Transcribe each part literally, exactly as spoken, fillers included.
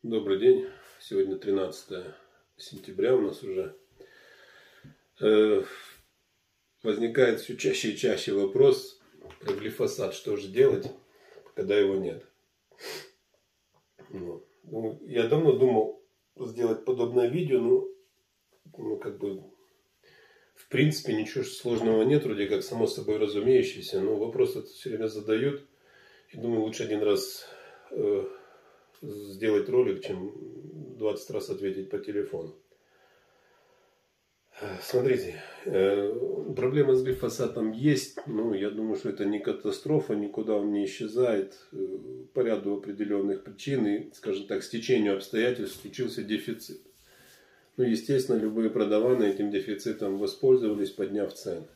Добрый день. Сегодня тринадцатое сентября у нас уже. Э, возникает все чаще и чаще вопрос про глифосат. Что же делать, когда его нет? Ну, ну, я давно думал сделать подобное видео, но ну, как бы в принципе ничего сложного нет, вроде как само собой разумеющееся, но вопрос этот все время задают. И думаю, лучше один раз э, сделать ролик, чем двадцать раз ответить по телефону. Смотрите, проблема с глифосатом есть, но я думаю, что это не катастрофа, никуда он не исчезает. По ряду определенных причин и, скажем так, стечению обстоятельств случился дефицит. Ну, естественно, любые продаваны этим дефицитом воспользовались, подняв цены.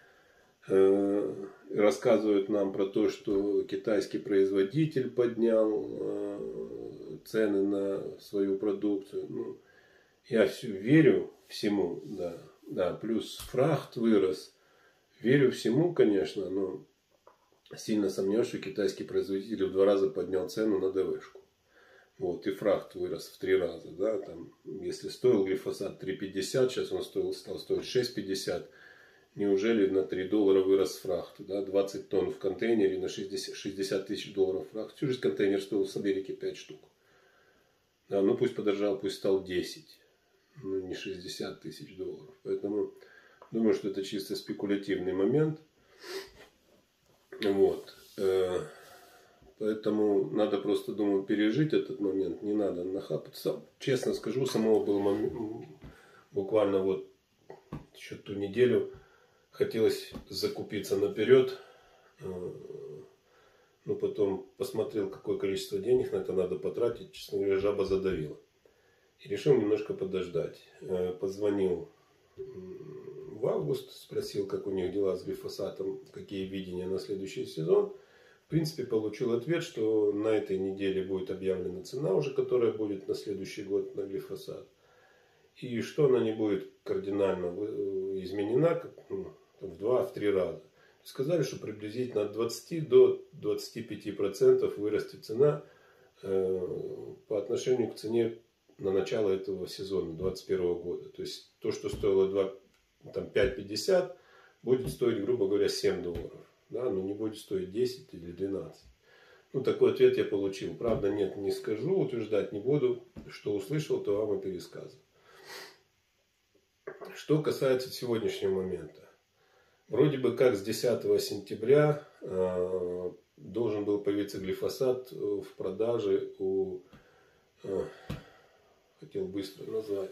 Рассказывают нам про то, что китайский производитель поднял цены на свою продукцию. Ну, я все верю всему, да, да, плюс фрахт вырос. Верю всему, конечно, но сильно сомневаюсь, что китайский производитель в два раза поднял цену на ДВшку. Вот, и фрахт вырос в три раза, да, там, если стоил глифосат три пятьдесят, сейчас он стоил, стал стоить шесть пятьдесят. Неужели на три доллара вырос фрахт? Да? двадцать тонн в контейнере на шестьдесят тысяч долларов фрахт. Всю жизнь контейнер стоил с Америки пять штук. Да, ну пусть подорожал, пусть стал десять. Ну не шестьдесят тысяч долларов. Поэтому думаю, что это чисто спекулятивный момент. Вот. Поэтому надо просто, думаю, пережить этот момент. Не надо нахапаться. Честно скажу, самого был момент, буквально вот еще ту неделю хотелось закупиться наперед, но потом посмотрел, какое количество денег на это надо потратить. Честно говоря, жаба задавила. И решил немножко подождать. Позвонил в август, спросил, как у них дела с глифосатом, какие видения на следующий сезон. В принципе, получил ответ, что на этой неделе будет объявлена цена уже, которая будет на следующий год на глифосат. И что она не будет кардинально изменена в два-три раза. Сказали, что приблизительно от двадцати до двадцати пяти процентов вырастет цена по отношению к цене на начало этого сезона, двадцать первого года. То есть то, что стоило пять пятьдесят, будет стоить, грубо говоря, семь долларов. Да? Но не будет стоить десять или двенадцать. Ну, такой ответ я получил. Правда, нет, не скажу, утверждать не буду. Что услышал, то вам и пересказываю. Что касается сегодняшнего момента. Вроде бы как с десятого сентября э, должен был появиться глифосат в продаже у... Э, хотел быстро назвать.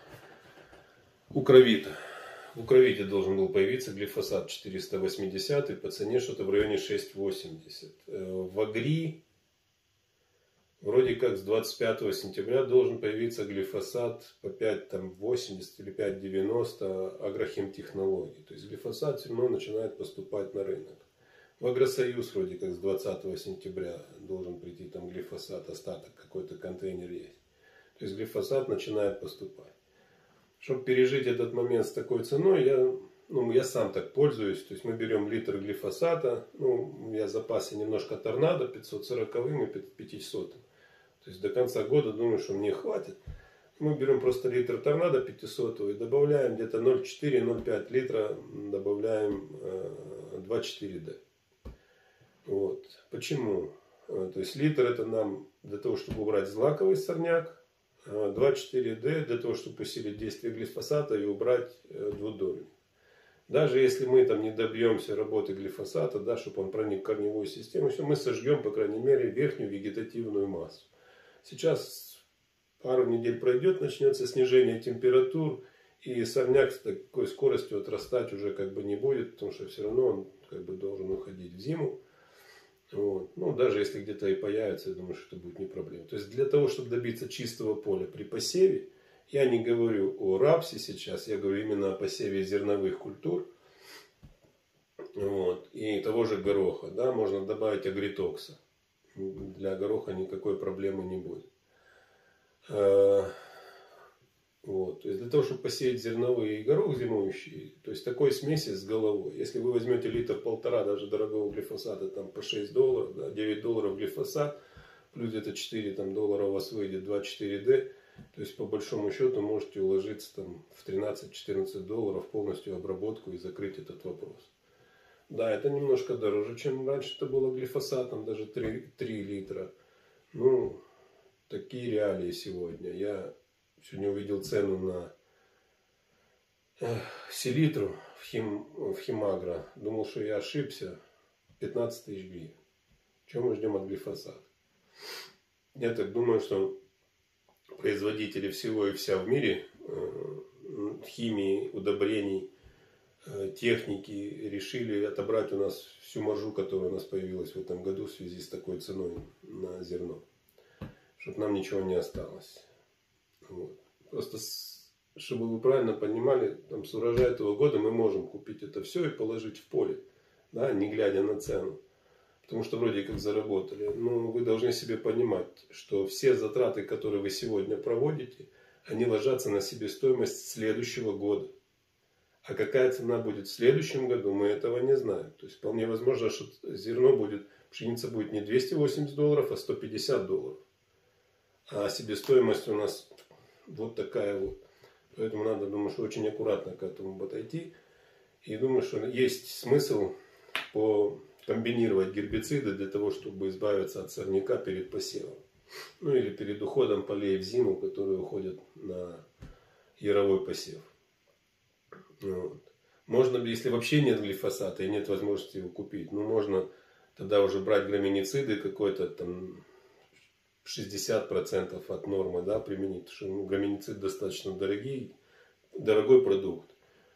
У Кровита. У Кровита должен был появиться глифосат четыреста восемьдесят по цене что-то в районе шесть восемьдесят. Э, в Агри... Вроде как с двадцать пятого сентября должен появиться глифосат по пять восемьдесят или пять девяносто агрохимтехнологий. То есть глифосат все равно начинает поступать на рынок. В Агросоюз вроде как с двадцатого сентября должен прийти там глифосат, остаток какой-то контейнер есть. То есть глифосат начинает поступать. Чтобы пережить этот момент с такой ценой, я, ну, я сам так пользуюсь. То есть мы берем литр глифосата, ну, я в запасе немножко торнадо пятьсот сороковым и пятисотым. То есть до конца года думаю, что мне хватит. Мы берем просто литр торнадо пятьсот и добавляем где-то ноль целых четыре - ноль целых пять литра, добавляем э, два четыре дэ. Вот. Почему? То есть литр это нам для того, чтобы убрать злаковый сорняк, два четыре дэ для того, чтобы усилить действие глифосата и убрать э, двудольник. Даже если мы там не добьемся работы глифосата, да, чтобы он проник в корневую систему, все, мы сожгем, по крайней мере, верхнюю вегетативную массу. Сейчас пару недель пройдет, начнется снижение температур, и сорняк с такой скоростью отрастать уже как бы не будет, потому что все равно он как бы должен уходить в зиму. Вот. Ну, даже если где-то и появится, я думаю, что это будет не проблема. То есть для того, чтобы добиться чистого поля при посеве, я не говорю о рапсе сейчас, я говорю именно о посеве зерновых культур. Вот. И того же гороха. Да, можно добавить агритокса. Для гороха никакой проблемы не будет. Вот. То есть для того, чтобы посеять зерновые и горох зимующий, то есть такой смеси с головой. Если вы возьмете литр полтора даже дорогого глифосата там по шесть долларов, да, девять долларов глифосат, плюс где-то четыре там, доллара у вас выйдет два четыре дэ. То есть по большому счету можете уложиться там, в тринадцать-четырнадцать долларов полностью обработку и закрыть этот вопрос. Да, это немножко дороже, чем раньше это было глифосатом, даже три, три литра. Ну, такие реалии сегодня. Я сегодня увидел цену на э, селитру в, хим, в Химагро. Думал, что я ошибся. пятнадцать тысяч гривен. Чего мы ждем от глифосата? Я так думаю, что производители всего и вся в мире э, химии, удобрений, э, техники решили отобрать у нас всю маржу, которая у нас появилась в этом году в связи с такой ценой на зерно. Чтобы нам ничего не осталось. Вот. Просто, с, чтобы вы правильно понимали, там, с урожая этого года мы можем купить это все и положить в поле, да, не глядя на цену. Потому что вроде как заработали. Но вы должны себе понимать, что все затраты, которые вы сегодня проводите, они ложатся на себестоимость следующего года. А какая цена будет в следующем году, мы этого не знаем. То есть вполне возможно, что зерно будет, пшеница будет не двести восемьдесят долларов, а сто пятьдесят долларов. А себестоимость у нас вот такая вот. Поэтому надо, думаю, что очень аккуратно к этому подойти. И думаю, что есть смысл по... комбинировать гербициды для того, чтобы избавиться от сорняка перед посевом. Ну или перед уходом полей в зиму, которые уходят на яровой посев. Вот. Можно, если вообще нет глифосата и нет возможности его купить, ну можно тогда уже брать граминициды какой-то там шестьдесят процентов от нормы, да, применить. Потому что ну, граминицид достаточно дорогий, дорогой продукт.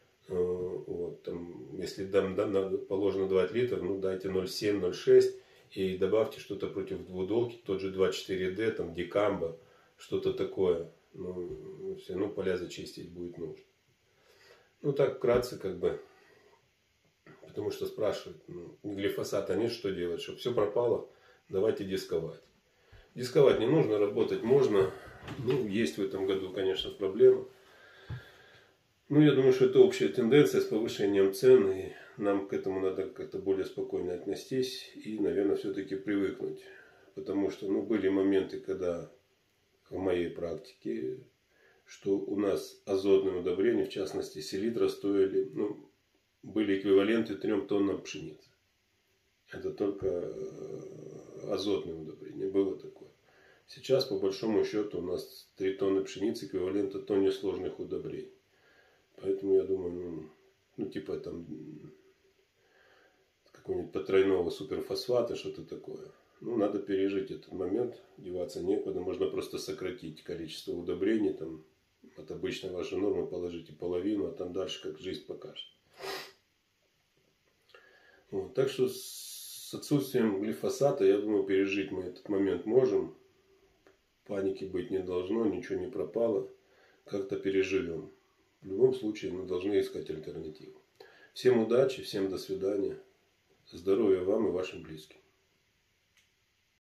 Вот, там, если дам, дам, положено два литра, ну дайте ноль семь ноль шесть и добавьте что-то против двудолки, тот же два четыре дэ, там дикамбо, что-то такое. Ну, все равно поля зачистить будет нужно. Ну так вкратце как бы, потому что спрашивают, ну, глифосата нет, что делать, чтобы все пропало, давайте дисковать. Дисковать не нужно, работать можно. Ну, есть в этом году, конечно, проблема. Ну, я думаю, что это общая тенденция с повышением цен, и нам к этому надо как-то более спокойно отнестись и, наверное, все-таки привыкнуть. Потому что, ну, были моменты, когда в моей практике, что у нас азотные удобрения, в частности, селитра, стоили, ну, были эквиваленты трем тоннам пшеницы. Это только азотные удобрения, было такое. Сейчас, по большому счету, у нас три тонны пшеницы эквивалента тонне сложных удобрений. Поэтому я думаю, ну, ну типа там какого-нибудь потройного суперфосфата, что-то такое. Ну, надо пережить этот момент, деваться некуда. Можно просто сократить количество удобрений. Там, от обычной вашей нормы положите половину, а там дальше как жизнь покажет. Вот. Так что с отсутствием глифосата, я думаю, пережить мы этот момент можем. Паники быть не должно, ничего не пропало. Как-то переживем. В любом случае мы должны искать альтернативу. Всем удачи, всем до свидания. Здоровья вам и вашим близким.